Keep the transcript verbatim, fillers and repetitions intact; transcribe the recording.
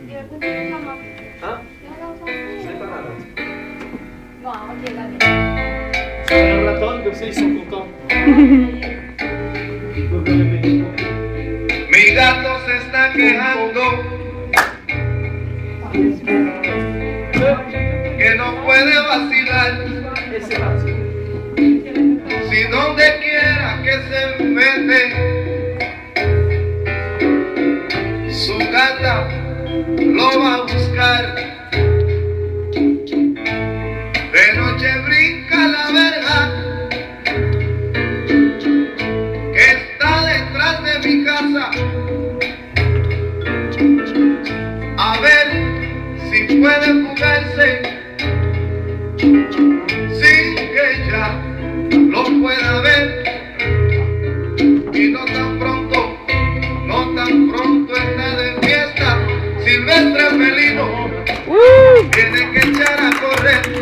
Ah? C'est pas mal. Bon, ok, là. C'est un ratón, comme ça ils sont contents. Mi gato se está quejando que no puede vacilar. Ese vacío. Si donde quiera que se mete, su gata lo va a buscar. De noche brinca la verja que está detrás de mi casa, a ver si puede fugarse sin que ella lo pueda ver. Y no tan pronto, no tan pronto está de fiesta, silvestre felino tiene que echar a correr.